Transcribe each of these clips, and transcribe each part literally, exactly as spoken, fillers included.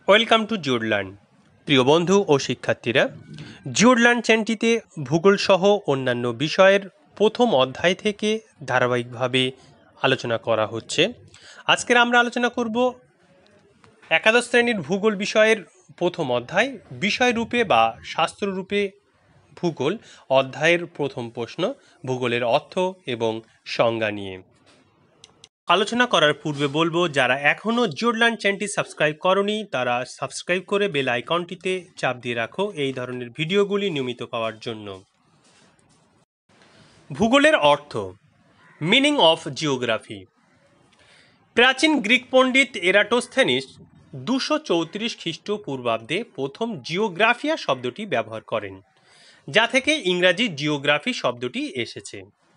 Welcome to জিওড learn. প্রিয় বন্ধু ও শিক্ষার্থীরা, জিওড লার্ন চ্যানেলটিতে ভূগোল সহ অন্যান্য বিষয়ের প্রথম অধ্যায় থেকে ধারাবাহিকভাবে আলোচনা করা হচ্ছে। আজকের আমরা আলোচনা করব একাদশ শ্রেণীর ভূগোল বিষয়ের প্রথম অধ্যায় বিষয়রূপে বা শাস্ত্ররূপে ভূগোল অধ্যায়ের প্রথম প্রশ্ন, ভূগোলের অর্থ এবং সংজ্ঞা নিয়ে। আলোচনা করার পূর্বে বলবো, যারা এখনও জিওড লার্ন চ্যানেলটি সাবস্ক্রাইব করনি তারা সাবস্ক্রাইব করে বেল আইকনটিতে চাপ দিয়ে রাখো এই ধরনের ভিডিওগুলি নিয়মিত পাওয়ার জন্য। ভূগোলের অর্থ, মিনিং অফ জিওগ্রাফি। প্রাচীন গ্রিক পণ্ডিত এরাটোস্থেনিস দুশো চৌত্রিশ খ্রিস্টপূর্বাব্দে প্রথম জিওগ্রাফিয়া শব্দটি ব্যবহার করেন, যা থেকে ইংরাজি জিওগ্রাফি শব্দটি এসেছে।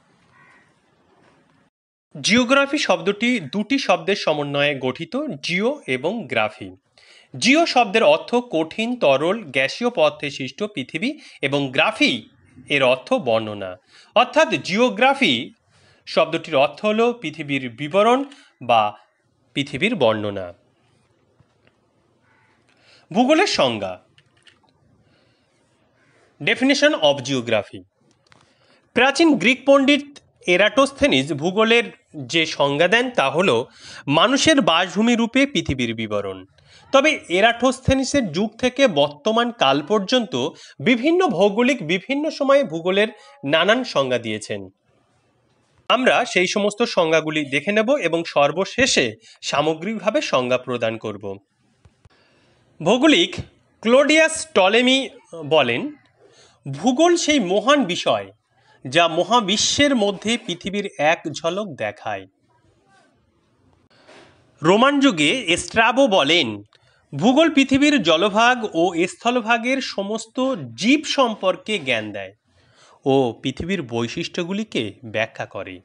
জিওগ্রাফি শব্দটি দুটি শব্দের সমন্বয়ে গঠিত, জিও এবং গ্রাফি। জিও শব্দের অর্থ কঠিন, তরল, গ্যাসীয় পদার্থে সৃষ্ট পৃথিবী এবং গ্রাফি এর অর্থ বর্ণনা, অর্থাৎ জিওগ্রাফি শব্দটির অর্থ হল পৃথিবীর বিবরণ বা পৃথিবীর বর্ণনা। ভূগোলের সংজ্ঞা, ডেফিনেশন অব জিওগ্রাফি। প্রাচীন গ্রিক পণ্ডিত এরাটোস্থেনিস ভূগোলের যে সংজ্ঞা দেন তা হল মানুষের বাসভূমি রূপে পৃথিবীর বিবরণ। তবে এরাটোস্থেনিসের যুগ থেকে বর্তমান কাল পর্যন্ত বিভিন্ন ভৌগোলিক বিভিন্ন সময়ে ভূগোলের নানান সংজ্ঞা দিয়েছেন। আমরা সেই সমস্ত সংজ্ঞাগুলি দেখে নেব এবং সর্বশেষে সামগ্রিকভাবে সংজ্ঞা প্রদান করব। ভৌগোলিক ক্লোডিয়াস টলেমি বলেন, ভূগোল সেই মহান বিষয় যা মহাবিশ্বের মধ্যে পৃথিবীর এক ঝলক দেখায়। রোমান যুগে স্ট্রাবো বলেন, ভূগোল পৃথিবীর জলভাগ ও স্থলভাগের সমস্ত জীব সম্পর্কে জ্ঞান দেয় ও পৃথিবীর বৈশিষ্ট্যগুলিকে ব্যাখ্যা করে।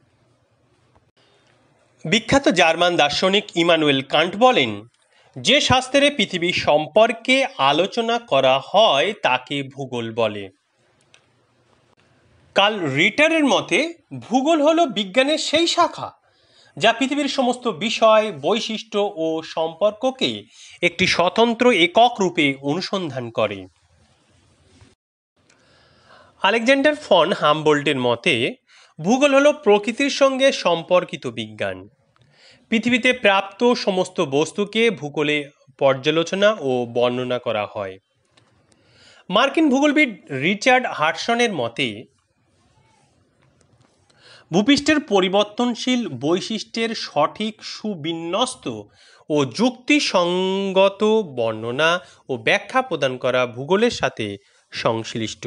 বিখ্যাত জার্মান দার্শনিক ইমানুয়েল কান্ট বলেন, যে শাস্ত্রে পৃথিবী সম্পর্কে আলোচনা করা হয় তাকে ভূগোল বলে। কার্ল রিটারের মতে, ভূগোল হলো বিজ্ঞানের সেই শাখা যা পৃথিবীর সমস্ত বিষয়, বৈশিষ্ট্য ও সম্পর্ককে একটি স্বতন্ত্র একক রূপে অনুসন্ধান করে। আলেকজান্ডার ফন হামবোল্টের মতে, ভূগোল হলো প্রকৃতির সঙ্গে সম্পর্কিত বিজ্ঞান। পৃথিবীতে প্রাপ্ত সমস্ত বস্তুকে ভূগোলে পর্যালোচনা ও বর্ণনা করা হয়। মার্কিন ভূগোলবিদ রিচার্ড হাডসনের মতে, ভূপৃষ্ঠের পরিবর্তনশীল বৈশিষ্ট্যের সঠিক সুবিন্যস্ত ও যুক্তিসঙ্গত বর্ণনা ও ব্যাখ্যা প্রদান করা ভূগোলের সাথে সংশ্লিষ্ট।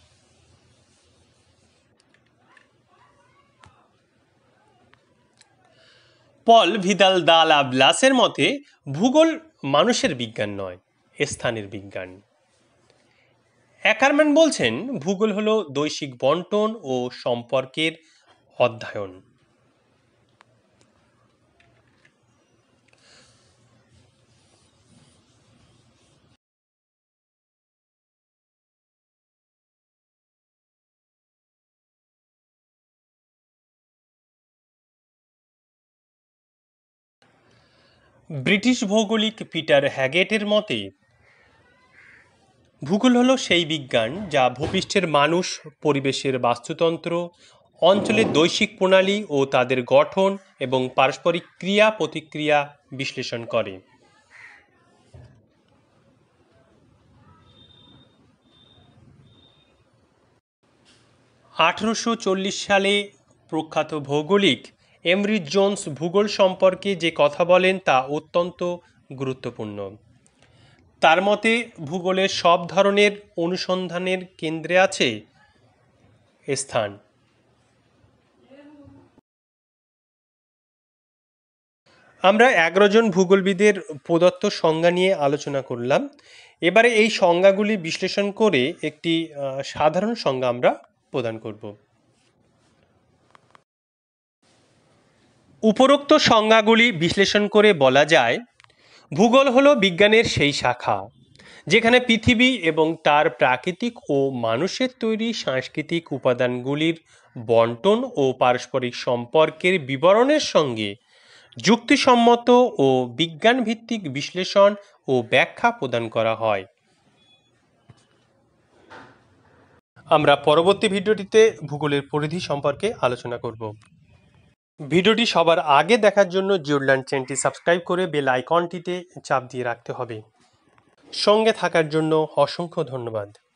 পল ভিদাল দা লাব্লাসের মতে, ভূগোল মানুষের বিজ্ঞান নয়, স্থানের বিজ্ঞান। অ্যাকারম্যান বলছেন, ভূগোল হলো বৈশ্বিক বণ্টন ও সম্পর্কের অধ্যয়ন। ব্রিটিশ ভৌগোলিক পিটার হ্যাগেটের মতে, ভূগোল হলো সেই বিজ্ঞান যা ভূপৃষ্ঠের মানুষ, পরিবেশের বাস্তুতন্ত্র, অঞ্চলের দৈশিক প্রণালী ও তাদের গঠন এবং পারস্পরিক ক্রিয়া প্রতিক্রিয়া বিশ্লেষণ করে। আঠারোশো চল্লিশ সালে প্রখ্যাত ভৌগোলিক এমরি জোন্স ভূগোল সম্পর্কে যে কথা বলেন তা অত্যন্ত গুরুত্বপূর্ণ। তার মতে, ভূগোলের সব ধরনের অনুসন্ধানের কেন্দ্রে আছে স্থান। আমরা এগারো জন ভূগোলবিদের প্রদত্ত সংজ্ঞা নিয়ে আলোচনা করলাম। এবারে এই সংজ্ঞাগুলি বিশ্লেষণ করে একটি সাধারণ সংজ্ঞা আমরা প্রদান করব। উপরোক্ত সংজ্ঞাগুলি বিশ্লেষণ করে বলা যায়, ভূগোল হলো বিজ্ঞানের সেই শাখা যেখানে পৃথিবী এবং তার প্রাকৃতিক ও মানুষের তৈরি সাংস্কৃতিক উপাদানগুলির বণ্টন ও পারস্পরিক সম্পর্কের বিবরণের সঙ্গে যুক্তিসম্মত ও বিজ্ঞানভিত্তিক বিশ্লেষণ ও ব্যাখ্যা প্রদান করা হয়। আমরা পরবর্তী ভিডিওটিতে ভূগোলের পরিধি সম্পর্কে আলোচনা করব। ভিডিওটি সবার আগে দেখার জন্য জিওল্যান্ড চ্যানেলটি সাবস্ক্রাইব করে বেল আইকনটিতে চাপ দিয়ে রাখতে হবে। সঙ্গে থাকার জন্য অসংখ্য ধন্যবাদ।